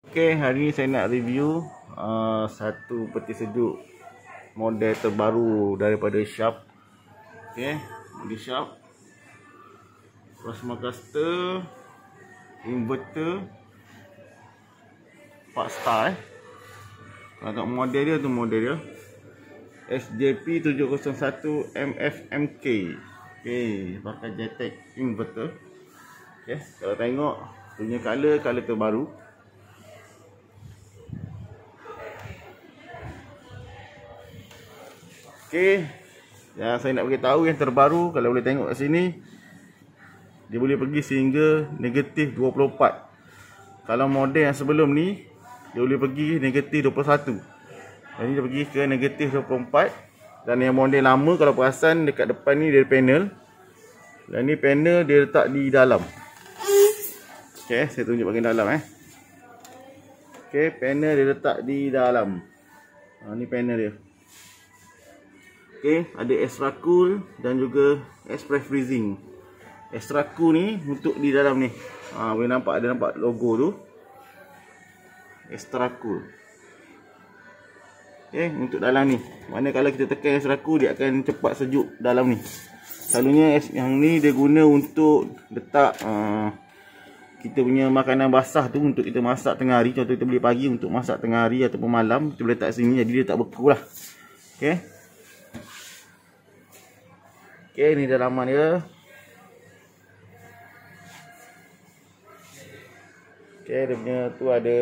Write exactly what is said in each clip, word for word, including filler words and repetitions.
Okay, hari ni saya nak review uh, satu peti sejuk model terbaru daripada Sharp. Okay, di Sharp plasma caster, inverter, empat star eh. Agak model dia tu model dia S J P tujuh kosong satu M F M K. Okay, pakai J-Tech inverter. Okay, kalau tengok punya color, color terbaru. Okey, yang saya nak beritahu yang terbaru, kalau boleh tengok kat sini, dia boleh pergi sehingga negatif dua puluh empat. Kalau model yang sebelum ni, dia boleh pergi negatif dua puluh satu. Jadi dia pergi ke negatif dua puluh empat. Dan yang model lama, kalau perasan dekat depan ni dia ada panel. Dan ni panel dia letak di dalam. Okey, saya tunjuk bahagian dalam eh. Okey, panel dia letak di dalam. Ha, ni panel dia. Okay, ada extra cool dan juga express freezing. Extra cool ni untuk di dalam ni. Ha, boleh nampak, ada nampak logo tu. Extra cool. Okay, untuk dalam ni. Mana kalau kita tekan extra cool, dia akan cepat sejuk dalam ni. Selalunya yang ni dia guna untuk letak uh, kita punya makanan basah tu untuk kita masak tengah hari. Contoh kita beli pagi untuk masak tengah hari ataupun malam, kita boleh letak sini, jadi dia tak beku lah. Okay. Okay, ni dalaman dia. Okay, dia punya tu ada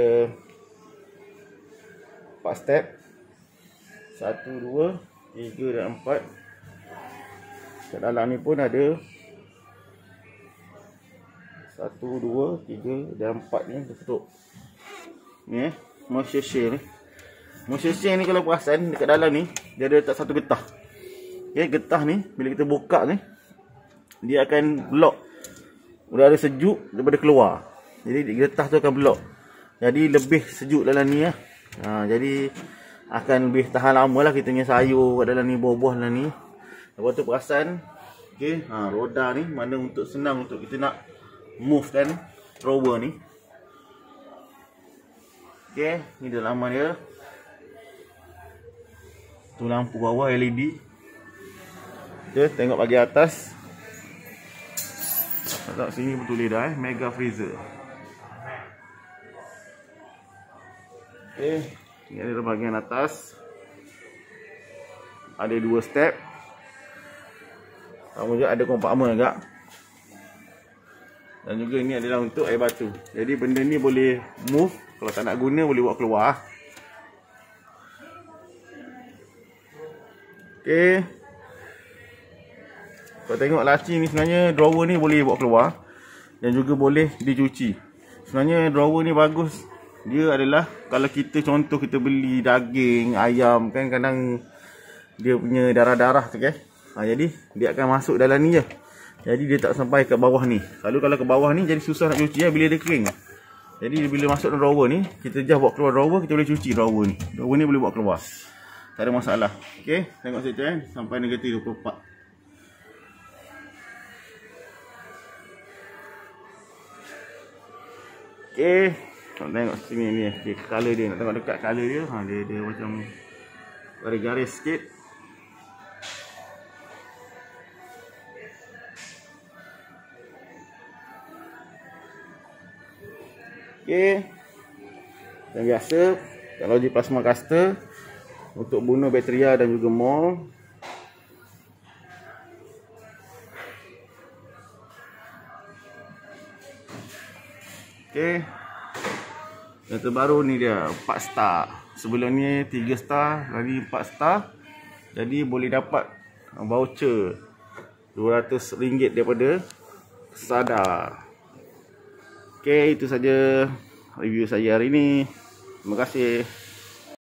empat step. Satu, dua, tiga dan empat. Kat dalam ni pun ada satu, dua, tiga dan empat ni tertutup. Ni eh, moisture shield ni. Moisture shield ni kalau perasan dekat dalam ni, dia ada letak satu getah. Okay, getah ni bila kita buka ni, dia akan block udara sejuk daripada keluar. Jadi getah tu akan block. Jadi lebih sejuk dalam ni lah. Ha, jadi akan lebih tahan lama lah kita punya sayur kat dalam ni, buah-buah dalam ni. Lepas tu perasan, okay, ha, roda ni mana untuk senang untuk kita nak move kan thrower ni. Okay, ni dalaman dia. Tu lampu bawah L E D. Okay, tengok bahagian atas. Letak sini betul dah eh, mega freezer. Okay, ini ada bahagian atas. Ada dua step. Sama juga ada kompartmen agak. Dan juga ini adalah untuk air batu. Jadi benda ni boleh move. Kalau tak nak guna boleh bawa keluar. Okay. Kalau tengok laci ni sebenarnya drawer ni boleh bawa keluar. Dan juga boleh dicuci. Sebenarnya drawer ni bagus. Dia adalah kalau kita contoh kita beli daging, ayam kan kadang dia punya darah-darah tu kan. Ha, jadi dia akan masuk dalam ni je. Jadi dia tak sampai ke bawah ni. Selalu kalau ke bawah ni jadi susah nak cuci ya, bila dia kering. Jadi bila masuk dalam drawer ni, kita just bawa keluar drawer, kita boleh cuci drawer ni. Drawer ni boleh bawa keluar. Tak ada masalah. Okey, tengok situ kan sampai negatif dua puluh empat. Okey, nak tengok sini ni, dia color dia, nak tengok dekat color dia, ha dia dia macam garis-garis sikit. Okey. Yang biasa kalau di plasma caster untuk bunuh bakteria dan juga mold. Okey. Yang terbaru ni dia empat star. Sebelum ni tiga star, lagi empat star. Jadi boleh dapat voucher dua ratus ringgit daripada Sada. Okey, itu saja review saya hari ini. Terima kasih.